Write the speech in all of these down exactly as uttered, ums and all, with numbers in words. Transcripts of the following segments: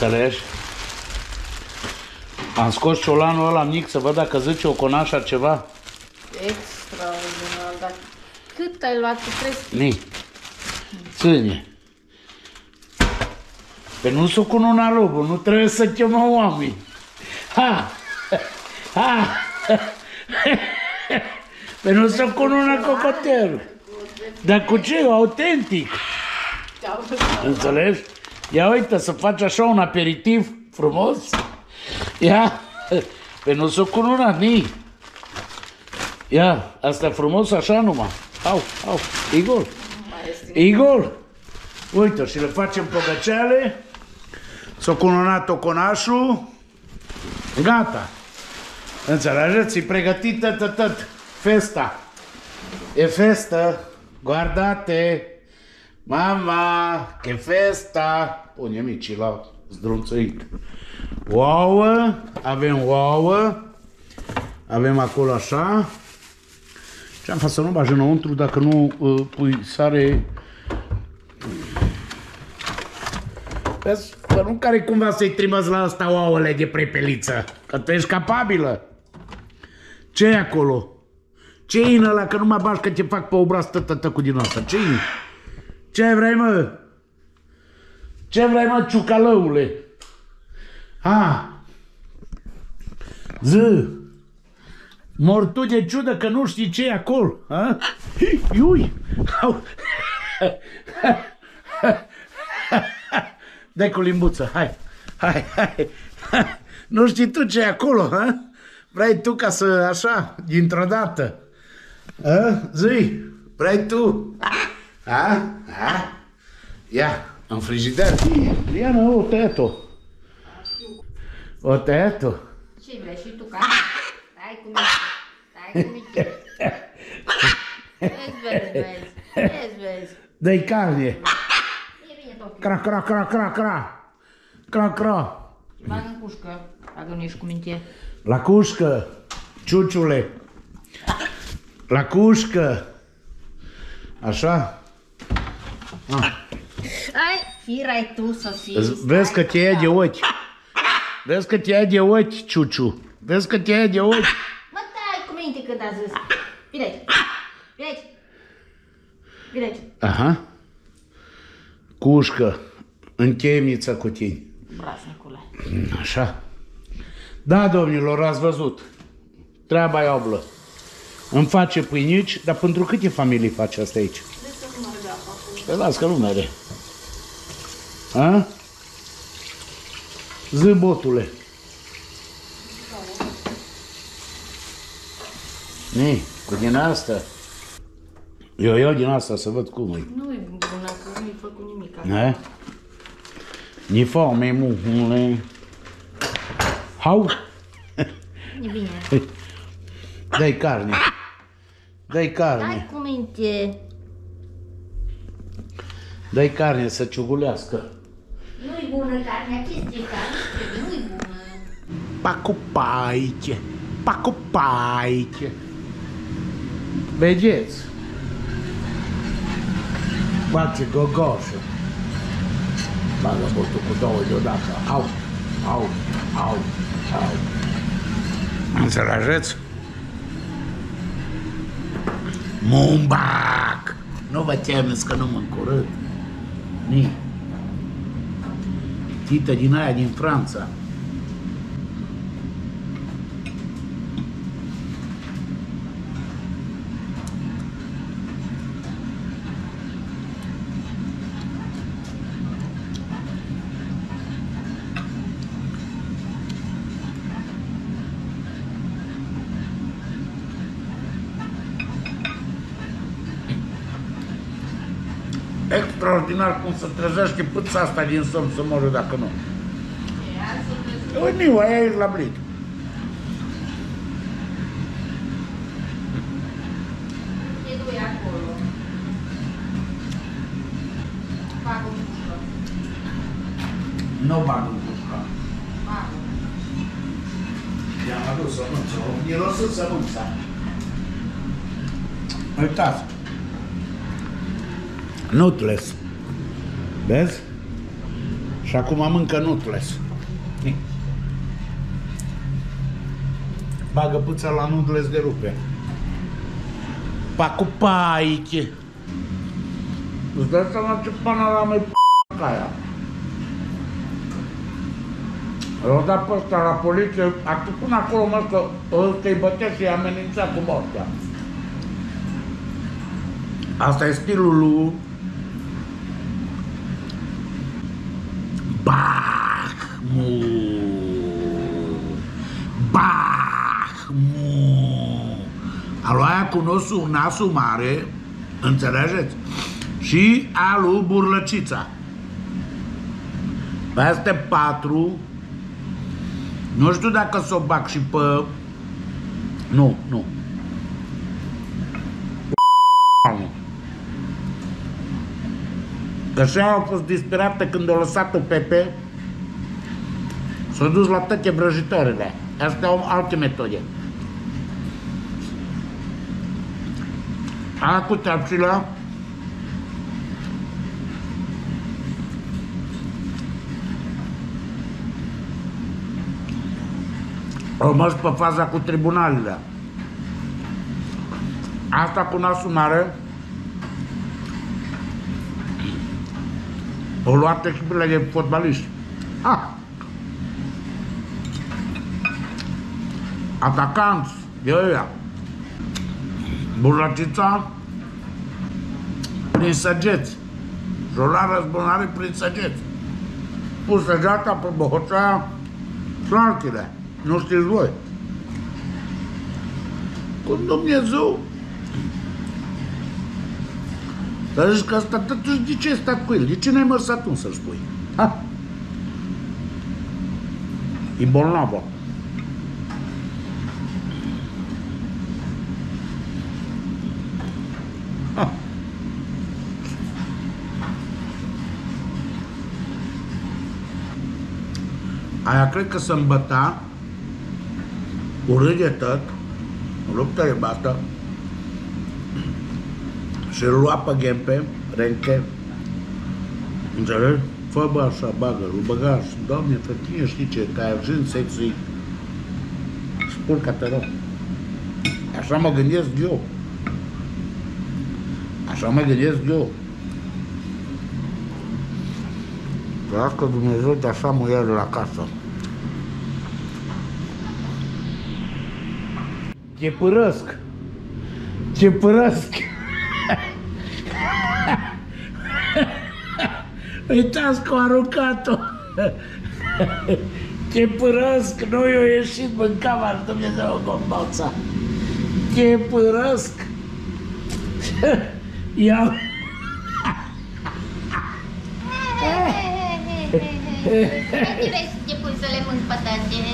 Înțelegi? Am scos ciolanul ăla mic să văd dacă zice o conașa ceva. Extraordinar, dar cât ai luat? Trebuie... Ni. Ține. Pe nu s-o cu una robă, nu trebuie să chemă oameni. Ha! Ha! Pe nu s-o cu una cocotel. Dar cu ce? Autentic. Înțelegi? Ia uite, să faci așa un aperitiv frumos. Ia, pe nu s-o cu una, ni. Ia, asta e frumos așa numai. Au, au, Igor. Igor. Uite, și le facem pogăceale. S-o cununat toconașul. Gata. Înțelegeți? E pregătită tot, tot. Festa. E festă. Guardate. Mama, che festa. Pune micii la zdrunțăit. Ouă. Avem ouă. Avem acolo așa. Ce-am făcut să nu bagi înăuntru dacă nu uh, pui sare. Vezi? Că nu care cumva să-i trimăți la ăsta ouăle de prepeliță. Că tu ești capabilă. Ce-i acolo? Ce-i în ăla? Că nu mă bagi că te fac pe obraz tătătăcu din asta. Ce-i? Ce vrei, mă? Ce vrei, mă, ciucalăule? Ha! Ză! Mor tu de ciudă că nu știi ce-i acolo. Ha? Iui! Dai cu limbuță, hai, hai, hai, nu știi tu ce e acolo, ha? Vrei tu ca să, așa, dintr-o dată, ha? Zi, vrei tu, ha? Ha? Ia, în frigider, Liana, o, tăiat-o, O tăiat tu? Ce vrei și tu, ca? Stai cu mine. Stai cu mine. Vezi, vezi, vezi. Vezi, vezi. Dă-i carne. E bine tot. Cra, cra, cra, cra, cra. Cra, cra. Bagă în cușcă, dacă nu ești cu minte. La cușcă, ciuciule. La cușcă. Așa? Ah. Hai, firai tu să fii. Vezi că te ia de ochi. Vezi că te ia de ochi, ciuciu. Vezi că te ia de ochi. Mă, dai cu minte când a zis. Vine aici. Vine aici. Vine aici. Aha. Cușcă. În chemiță cu tine. Brasnicule. Așa. Da, domnilor, ați văzut. Treaba e oblă. Îmi face pâinici, dar pentru câte familii face asta aici? Te las că nu mere. A? Zi, botule. Ni, cu din asta. Eu iau din asta să văd cum e. Nu e bună, că nu-i făcut nimic. Ne? Ni fome, muhule. Hau? E bine. Dai carne. Dai carne. Dai cu minte. Dai carne să ciugulească. Nu-i bună carnea, ce zice carne? Nu-i bună. Pacupaiche. Pacupaiche. Vedeți? Face gogoșă. Bagă botul cu două deodată. Au, au, au, au. Înțelegeți? Mumbac! Nu vă temeți că nu mă încurât. Ni. Tită din aia din Franța. Extraordinar cum se trezește pâța asta din somn să moră dacă nu. Uite, aia e la blit. E doi acolo. Bagă în cușcă. Nu bag în cușca. Bagă. I-am adus sămânță, o mirosă sămânța. Uitați. Nutless. Vezi? Și acum mâncă nutless. Bagă puța la nutless de rupe. Pacupaiche. Îți dai seama ce panorama e p***a aia. L-au dat pe ăsta la poliție, a până acolo mă că ăsta-i bătea și i-a amenințat cu moartea. Asta e stilul lui Bahmu. Bahmu. Alu aia cunosc un nasul mare, înțelegeți? Și alu Burlăcița. Pe astea patru, nu știu dacă s-o bag și pe... Nu, nu. Că și au fost disperată când a lăsat-o Pepe, s-a dus la toate vrăjitoarele. Astea au alte metode. Aia cu teapșila au mers pe faza cu tribunalele. Asta cu nasul mare au luat echipele de fotbaliști. Ah. Atacanți de ăia. Burlăcița prin săgeți. Și-o lua răzbunare prin săgeți. Pus săgeata pe Bohocea și altele. Nu știți voi. Cu Dumnezeu. Dar zici că ăsta totuși de ce ai stat cu el? De ce n-ai mers atunci să-l spui? Ha? E bolnavă. Ah. Aia cred că se îmbăta, urât de tot, luptă de bată, și îl lua pe ghempe, renche, înțelegi? Fă bă așa, bagă-l, băga și, Doamne, fătine, știi ce, că ai argint sexy, spurcă-te rău. Așa mă gândesc eu. Așa mă gândesc eu. Dacă Dumnezeu de așa mă ia la casă. Te părăsc. Te părăsc. Uitați că a aruncat-o. Te părăsc. Nu i-a ieșit, mâncava și Dumnezeu o gombalța. Te părăsc. Ia. Hai direct să te pui să le mânci patate.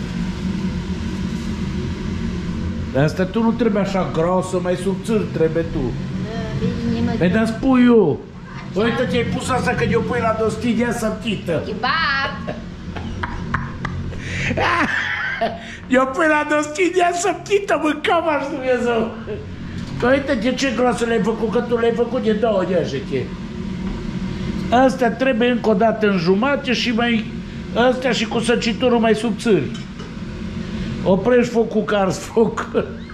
Asta tu nu trebuie așa grosă, mai subțiri trebuie tu. Da, bine, mă. Păi dar spui eu. Uite, ți-ai pus asta că eu pui la dostidia săptită. Kebab. Eu pui la dostidia săptită, mâncam aș Dumnezeu. Că uite-te ce grosă le-ai făcut, că tu le-ai făcut de două de așa. Astea trebuie încă o dată înjumate și mai... Astea și cu săciturul mai subțiri. Oprești focul că ars foc.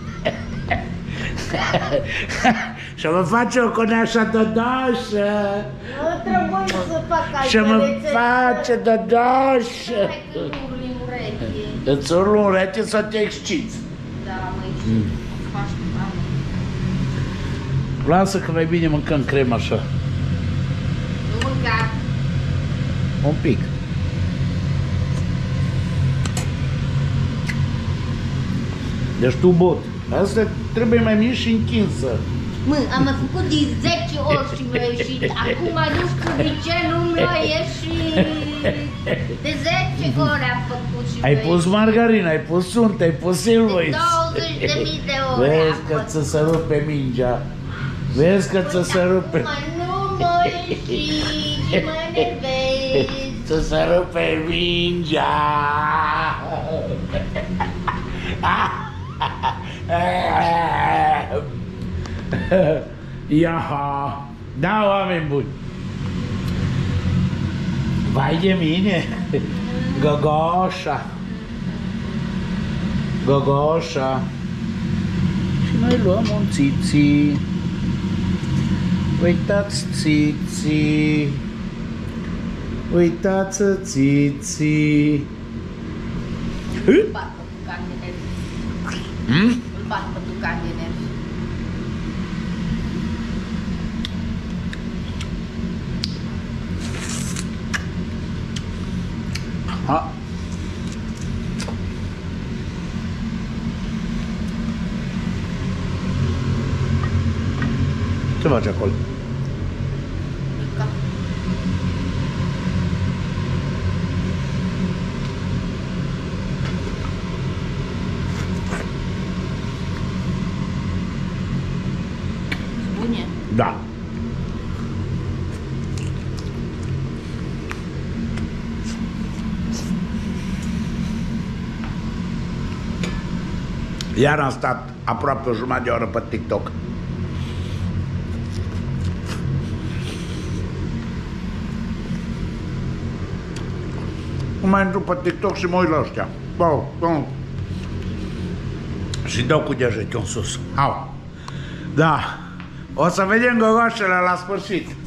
Și mă face o coneașa dodoșă. Nu trebuie să fac altă Și mă rețetă. face dodoșă. Hai că nu urli în ureche. Îți urlu în ureche să te exciți. Da, măi, și faci ceva. Lasă că mai bine mâncăm cremă așa. Nu mânca. Un pic. Deci tu bot. Asta trebuie mai mic și închinsă. Mă, am mai făcut de zece ori și mi-a ieșit. Acum nu știu de ce nu mi-a ieșit. De zece ori am făcut și Ai mi-a pus ieșit. margarină, ai pus unt, ai pus silvăi. De douăzeci de mii de ore Vezi am că făcut. ți se rupe mingea. Vezi că ți se rupe. Acum nu m-a ieșit și mă enervez. Ți se rupe mingea. Iaha. Da, oameni buni. Vai de mine. Gogoșa. Gogoșa. Și noi luăm un țiții. Uitați țiții. Uitați țiții. Îl bat pe tucan de nervi. Hmm? Îl bat pe tucan de nervi. Ha. Ce faci acolo? Mica. Bune. Da. Iar am stat aproape o jumătate de oră pe TikTok. Mai intru pe TikTok și mă uit la ăștia. Bau, bau. Și dau cu degetul în sus. Au. Da. O să vedem gogoșele la sfârșit.